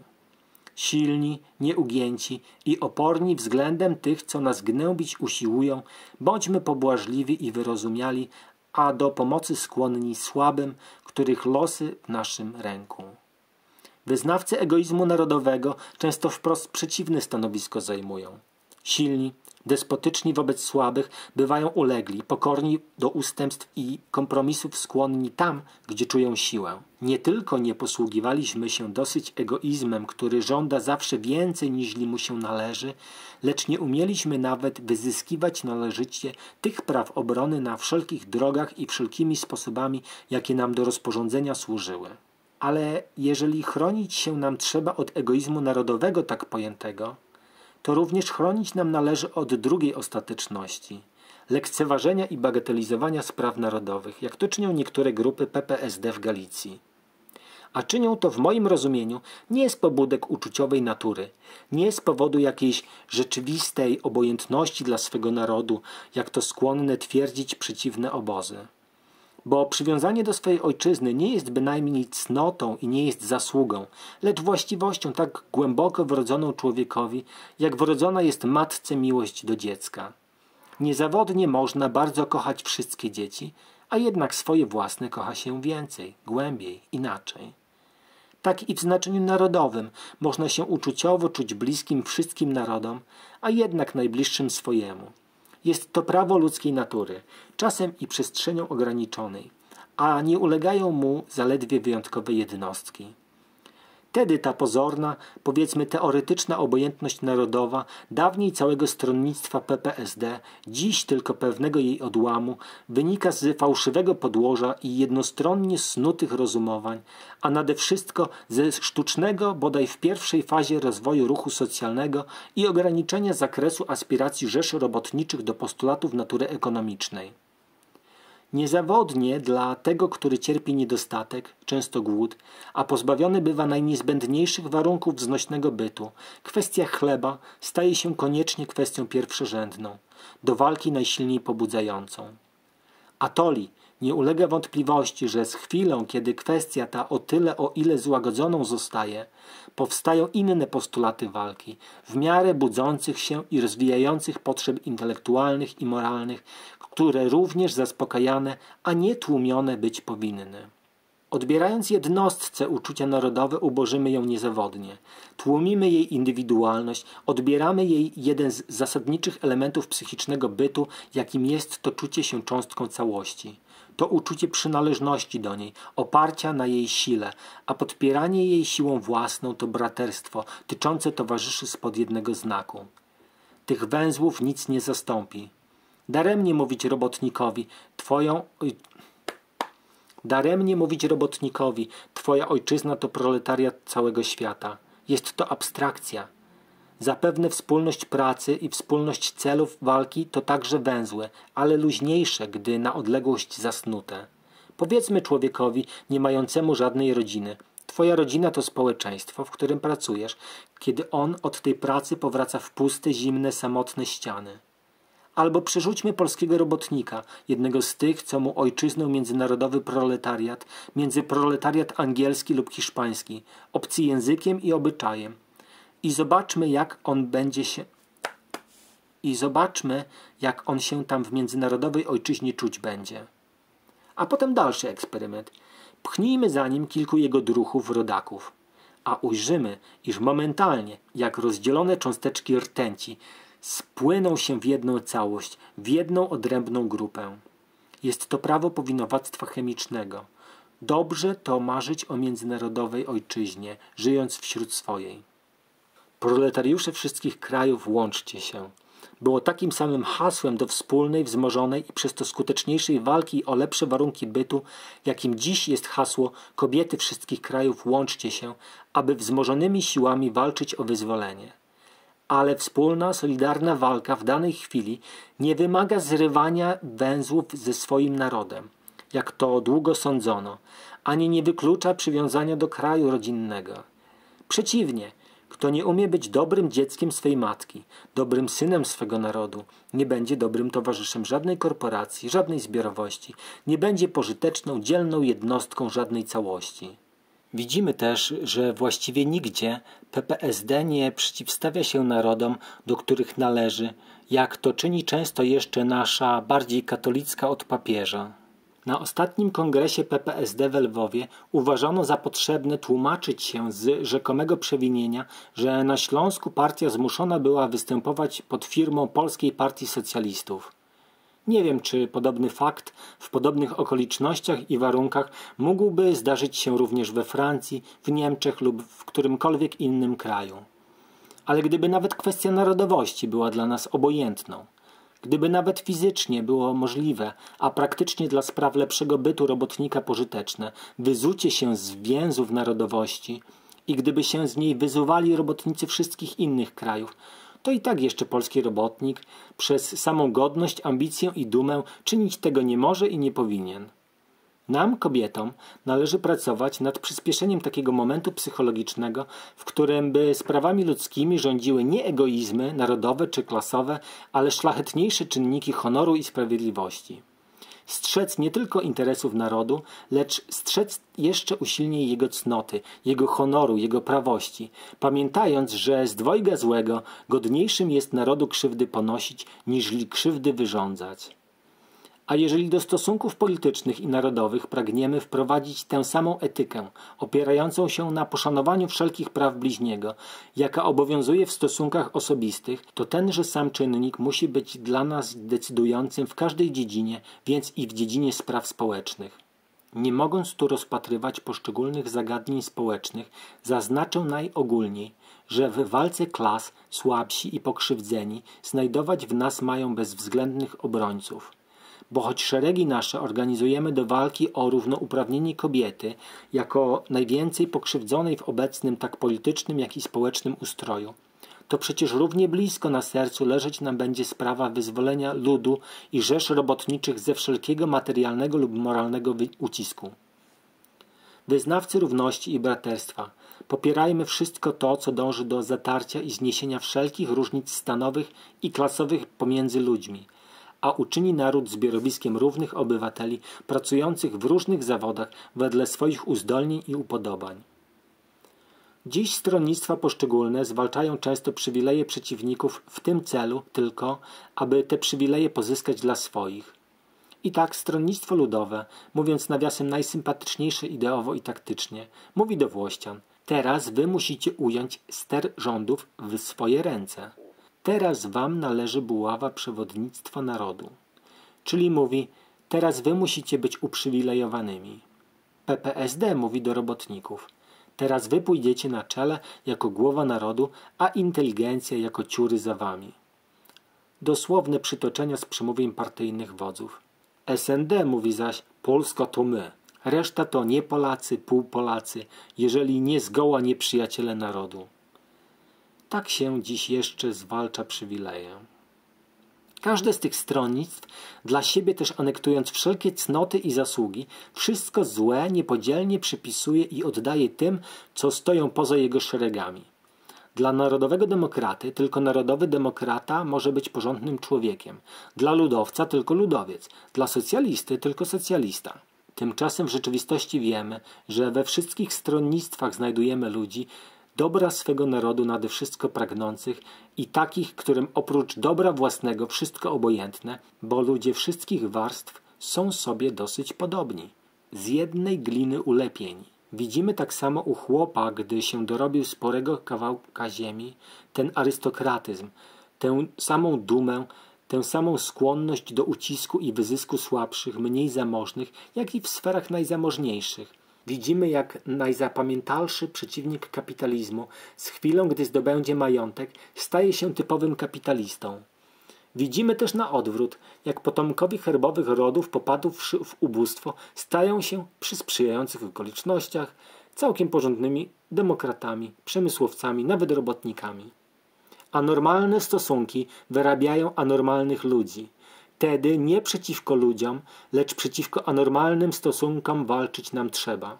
Silni, nieugięci i oporni względem tych, co nas gnębić usiłują, bądźmy pobłażliwi i wyrozumiali, a do pomocy skłonni słabym, których losy w naszym ręku. Wyznawcy egoizmu narodowego często wprost przeciwne stanowisko zajmują. Silni, despotyczni wobec słabych bywają ulegli, pokorni do ustępstw i kompromisów skłonni tam, gdzie czują siłę. Nie tylko nie posługiwaliśmy się dosyć egoizmem, który żąda zawsze więcej niźli mu się należy, lecz nie umieliśmy nawet wyzyskiwać należycie tych praw obrony na wszelkich drogach i wszelkimi sposobami, jakie nam do rozporządzenia służyły. Ale jeżeli chronić się nam trzeba od egoizmu narodowego tak pojętego, to również chronić nam należy od drugiej ostateczności – lekceważenia i bagatelizowania spraw narodowych, jak to czynią niektóre grupy PPSD w Galicji. A czynią to w moim rozumieniu nie z pobudek uczuciowej natury, nie z powodu jakiejś rzeczywistej obojętności dla swego narodu, jak to skłonne twierdzić przeciwne obozy. Bo przywiązanie do swojej ojczyzny nie jest bynajmniej cnotą i nie jest zasługą, lecz właściwością tak głęboko wrodzoną człowiekowi, jak wrodzona jest matce miłość do dziecka. Niezawodnie można bardzo kochać wszystkie dzieci, a jednak swoje własne kocha się więcej, głębiej, inaczej. Tak i w znaczeniu narodowym można się uczuciowo czuć bliskim wszystkim narodom, a jednak najbliższym swojemu. Jest to prawo ludzkiej natury, czasem i przestrzenią ograniczonej, a nie ulegają mu zaledwie wyjątkowe jednostki. Wtedy ta pozorna, powiedzmy teoretyczna obojętność narodowa, dawniej całego stronnictwa PPSD, dziś tylko pewnego jej odłamu, wynika z fałszywego podłoża i jednostronnie snutych rozumowań, a nade wszystko ze sztucznego, bodaj w pierwszej fazie rozwoju ruchu socjalnego i ograniczenia zakresu aspiracji rzeszy robotniczych do postulatów natury ekonomicznej. Niezawodnie dla tego, który cierpi niedostatek, często głód, a pozbawiony bywa najniezbędniejszych warunków znośnego bytu, kwestia chleba staje się koniecznie kwestią pierwszorzędną, do walki najsilniej pobudzającą. Atoli nie ulega wątpliwości, że z chwilą, kiedy kwestia ta o tyle, o ile złagodzoną zostaje, powstają inne postulaty walki, w miarę budzących się i rozwijających potrzeb intelektualnych i moralnych, które również zaspokajane, a nie tłumione być powinny. Odbierając jednostce uczucia narodowe, ubożymy ją niezawodnie. Tłumimy jej indywidualność, odbieramy jej jeden z zasadniczych elementów psychicznego bytu, jakim jest to czucie się cząstką całości. To uczucie przynależności do niej, oparcia na jej sile, a podpieranie jej siłą własną to braterstwo, tyczące towarzyszy spod jednego znaku. Tych węzłów nic nie zastąpi. Daremnie mówić robotnikowi, Daremnie mówić robotnikowi, twoja ojczyzna to proletariat całego świata. Jest to abstrakcja. Zapewne wspólność pracy i wspólność celów walki to także węzłe, ale luźniejsze, gdy na odległość zasnute. Powiedzmy człowiekowi nie mającemu żadnej rodziny. Twoja rodzina to społeczeństwo, w którym pracujesz, kiedy on od tej pracy powraca w puste, zimne, samotne ściany. Albo przerzućmy polskiego robotnika, jednego z tych, co mu ojczyzną międzynarodowy proletariat, międzyproletariat angielski lub hiszpański, obcy językiem i obyczajem. I zobaczmy, jak on się tam w międzynarodowej ojczyźnie czuć będzie. A potem dalszy eksperyment. Pchnijmy za nim kilku jego druhów rodaków, a ujrzymy, iż momentalnie, jak rozdzielone cząsteczki rtęci, spłyną się w jedną całość, w jedną odrębną grupę. Jest to prawo powinowactwa chemicznego. Dobrze to marzyć o międzynarodowej ojczyźnie, żyjąc wśród swojej. Proletariusze wszystkich krajów, łączcie się. Było takim samym hasłem do wspólnej, wzmożonej i przez to skuteczniejszej walki o lepsze warunki bytu, jakim dziś jest hasło kobiety wszystkich krajów, łączcie się, aby wzmożonymi siłami walczyć o wyzwolenie. Ale wspólna, solidarna walka w danej chwili nie wymaga zrywania węzłów ze swoim narodem, jak to długo sądzono, ani nie wyklucza przywiązania do kraju rodzinnego. Przeciwnie, kto nie umie być dobrym dzieckiem swej matki, dobrym synem swego narodu, nie będzie dobrym towarzyszem żadnej korporacji, żadnej zbiorowości, nie będzie pożyteczną, dzielną jednostką żadnej całości. Widzimy też, że właściwie nigdzie PPSD nie przeciwstawia się narodom, do których należy, jak to czyni często jeszcze nasza bardziej katolicka od papieża. Na ostatnim kongresie PPSD w Lwowie uważano za potrzebne tłumaczyć się z rzekomego przewinienia, że na Śląsku partia zmuszona była występować pod firmą Polskiej Partii Socjalistów. Nie wiem, czy podobny fakt w podobnych okolicznościach i warunkach mógłby zdarzyć się również we Francji, w Niemczech lub w którymkolwiek innym kraju. Ale gdyby nawet kwestia narodowości była dla nas obojętną, gdyby nawet fizycznie było możliwe, a praktycznie dla spraw lepszego bytu robotnika pożyteczne, wyzucie się z więzów narodowości i gdyby się z niej wyzuwali robotnicy wszystkich innych krajów, to i tak jeszcze polski robotnik przez samą godność, ambicję i dumę czynić tego nie może i nie powinien. Nam, kobietom, należy pracować nad przyspieszeniem takiego momentu psychologicznego, w którym by sprawami ludzkimi rządziły nie egoizmy narodowe czy klasowe, ale szlachetniejsze czynniki honoru i sprawiedliwości. Strzec nie tylko interesów narodu, lecz strzec jeszcze usilniej jego cnoty, jego honoru, jego prawości, pamiętając, że z dwojga złego godniejszym jest narodu krzywdy ponosić, niźli krzywdy wyrządzać. A jeżeli do stosunków politycznych i narodowych pragniemy wprowadzić tę samą etykę, opierającą się na poszanowaniu wszelkich praw bliźniego, jaka obowiązuje w stosunkach osobistych, to tenże sam czynnik musi być dla nas decydującym w każdej dziedzinie, więc i w dziedzinie spraw społecznych. Nie mogąc tu rozpatrywać poszczególnych zagadnień społecznych, zaznaczę najogólniej, że w walce klas słabsi i pokrzywdzeni znajdować w nas mają bezwzględnych obrońców. Bo choć szeregi nasze organizujemy do walki o równouprawnienie kobiety jako najwięcej pokrzywdzonej w obecnym tak politycznym, jak i społecznym ustroju, to przecież równie blisko na sercu leżeć nam będzie sprawa wyzwolenia ludu i rzesz robotniczych ze wszelkiego materialnego lub moralnego ucisku. Wyznawcy równości i braterstwa, popierajmy wszystko to, co dąży do zatarcia i zniesienia wszelkich różnic stanowych i klasowych pomiędzy ludźmi, a uczyni naród zbiorowiskiem równych obywateli pracujących w różnych zawodach wedle swoich uzdolnień i upodobań. Dziś stronnictwa poszczególne zwalczają często przywileje przeciwników w tym celu tylko, aby te przywileje pozyskać dla swoich. I tak stronnictwo ludowe, mówiąc nawiasem najsympatyczniejsze ideowo i taktycznie, mówi do włościan: teraz wy musicie ująć ster rządów w swoje ręce. Teraz wam należy buława przewodnictwa narodu. Czyli mówi, teraz wy musicie być uprzywilejowanymi. PPSD mówi do robotników: teraz wy pójdziecie na czele jako głowa narodu, a inteligencja jako ciury za wami. Dosłowne przytoczenia z przemówień partyjnych wodzów. SND mówi zaś: Polska to my. Reszta to nie Polacy, półpolacy, jeżeli nie zgoła nieprzyjaciele narodu. Tak się dziś jeszcze zwalcza przywileje. Każde z tych stronnictw, dla siebie też anektując wszelkie cnoty i zasługi, wszystko złe niepodzielnie przypisuje i oddaje tym, co stoją poza jego szeregami. Dla narodowego demokraty tylko narodowy demokrata może być porządnym człowiekiem. Dla ludowca tylko ludowiec. Dla socjalisty tylko socjalista. Tymczasem w rzeczywistości wiemy, że we wszystkich stronnictwach znajdujemy ludzi, dobra swego narodu nade wszystko pragnących i takich, którym oprócz dobra własnego wszystko obojętne, bo ludzie wszystkich warstw są sobie dosyć podobni. Z jednej gliny ulepieni. Widzimy tak samo u chłopa, gdy się dorobił sporego kawałka ziemi, ten arystokratyzm, tę samą dumę, tę samą skłonność do ucisku i wyzysku słabszych, mniej zamożnych, jak i w sferach najzamożniejszych. Widzimy, jak najzapamiętalszy przeciwnik kapitalizmu z chwilą, gdy zdobędzie majątek, staje się typowym kapitalistą. Widzimy też na odwrót, jak potomkowie herbowych rodów popadłszy w ubóstwo stają się przy sprzyjających okolicznościach całkiem porządnymi demokratami, przemysłowcami, nawet robotnikami. Anormalne stosunki wyrabiają anormalnych ludzi. Wtedy nie przeciwko ludziom, lecz przeciwko anormalnym stosunkom walczyć nam trzeba.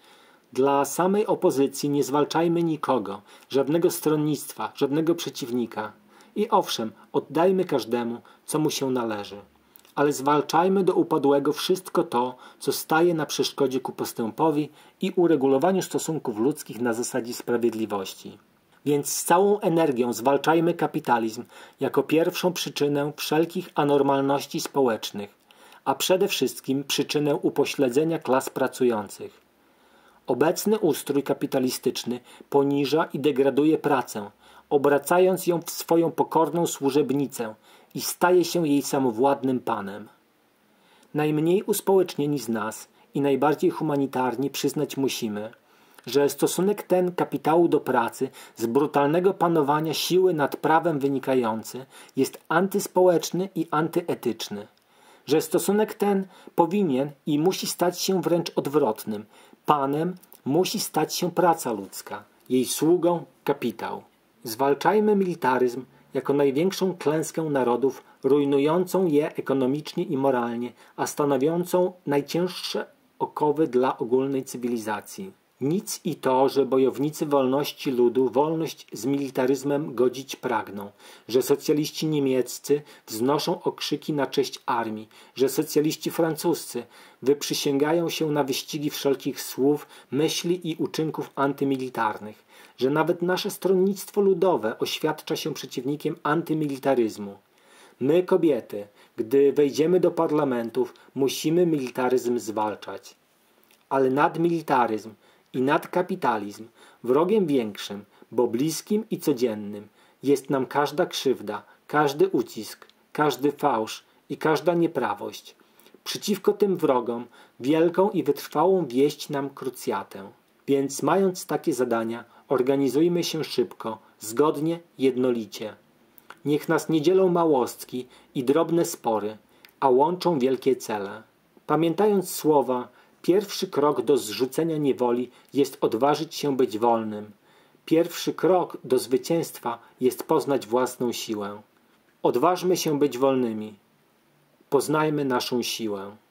Dla samej opozycji nie zwalczajmy nikogo, żadnego stronnictwa, żadnego przeciwnika. I owszem, oddajmy każdemu, co mu się należy. Ale zwalczajmy do upadłego wszystko to, co staje na przeszkodzie ku postępowi i uregulowaniu stosunków ludzkich na zasadzie sprawiedliwości. Więc z całą energią zwalczajmy kapitalizm jako pierwszą przyczynę wszelkich anormalności społecznych, a przede wszystkim przyczynę upośledzenia klas pracujących. Obecny ustrój kapitalistyczny poniża i degraduje pracę, obracając ją w swoją pokorną służebnicę i staje się jej samowładnym panem. Najmniej uspołecznieni z nas i najbardziej humanitarni przyznać musimy, że stosunek ten kapitału do pracy z brutalnego panowania siły nad prawem wynikający jest antyspołeczny i antyetyczny, że stosunek ten powinien i musi stać się wręcz odwrotnym. Panem musi stać się praca ludzka, jej sługą kapitał. Zwalczajmy militaryzm jako największą klęskę narodów, rujnującą je ekonomicznie i moralnie, a stanowiącą najcięższe okowy dla ogólnej cywilizacji. Nic i to, że bojownicy wolności ludu wolność z militaryzmem godzić pragną, że socjaliści niemieccy wznoszą okrzyki na cześć armii, że socjaliści francuscy wyprzysięgają się na wyścigi wszelkich słów, myśli i uczynków antymilitarnych, że nawet nasze stronnictwo ludowe oświadcza się przeciwnikiem antymilitaryzmu. My, kobiety, gdy wejdziemy do parlamentów, musimy militaryzm zwalczać. Ale nadmilitaryzm i nadkapitalizm, wrogiem większym, bo bliskim i codziennym, jest nam każda krzywda, każdy ucisk, każdy fałsz i każda nieprawość. Przeciwko tym wrogom wielką i wytrwałą wieść nam krucjatę. Więc mając takie zadania, organizujmy się szybko, zgodnie, jednolicie. Niech nas nie dzielą małostki i drobne spory, a łączą wielkie cele. Pamiętając słowa, pierwszy krok do zrzucenia niewoli jest odważyć się być wolnym. Pierwszy krok do zwycięstwa jest poznać własną siłę. Odważmy się być wolnymi. Poznajmy naszą siłę.